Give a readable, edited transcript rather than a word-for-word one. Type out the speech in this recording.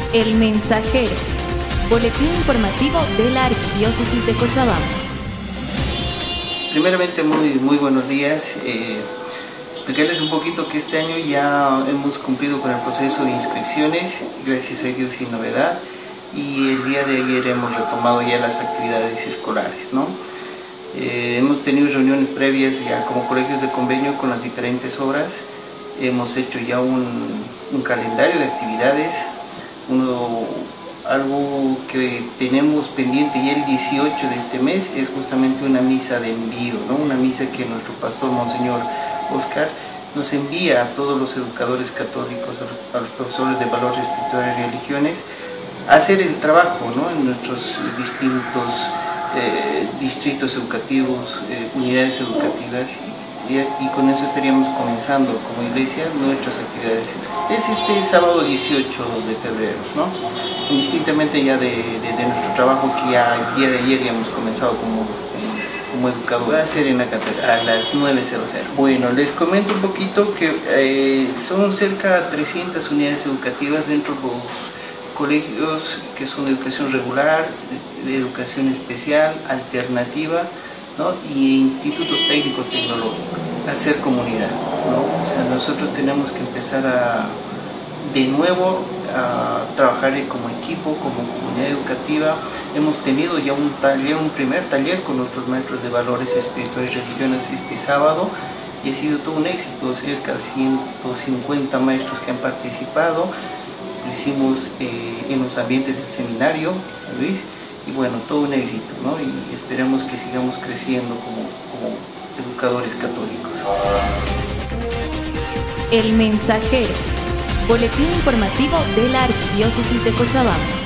El Mensajero, boletín informativo de la Arquidiócesis de Cochabamba. Primeramente, muy buenos días. Explicarles un poquito que este año ya hemos cumplido con el proceso de inscripciones, gracias a Dios sin novedad, y el día de ayer hemos retomado ya las actividades escolares, ¿no? Hemos tenido reuniones previas ya como colegios de convenio con las diferentes obras. Hemos hecho ya un calendario de actividades. Algo que tenemos pendiente ya el 18 de este mes es justamente una misa de envío, ¿no? Una misa que nuestro pastor Monseñor Oscar nos envía a todos los educadores católicos, a los profesores de valores espirituales y religiones, a hacer el trabajo, ¿no? En nuestros distintos distritos educativos, unidades educativas, y con eso estaríamos comenzando como iglesia nuestras actividades. Es este sábado 18 de febrero, ¿no? Indistintamente ya de nuestro trabajo que ya el día de ayer ya hemos comenzado como educador. Va a ser en la catedral a las 9:00. Bueno, les comento un poquito que son cerca de 300 unidades educativas dentro de los colegios que son de educación regular, de educación especial, alternativa, ¿no? Y institutos técnicos tecnológicos, hacer comunidad, ¿no? O sea, nosotros tenemos que empezar de nuevo a trabajar como equipo, como comunidad educativa. Hemos tenido ya un primer taller con nuestros maestros de valores espirituales y religiones este sábado, y ha sido todo un éxito, cerca de 150 maestros que han participado. Lo hicimos en los ambientes del seminario, Luis, y bueno, todo un éxito, ¿no? Y esperemos que sigamos creciendo como educadores católicos. El Mensajero, boletín informativo de la Arquidiócesis de Cochabamba.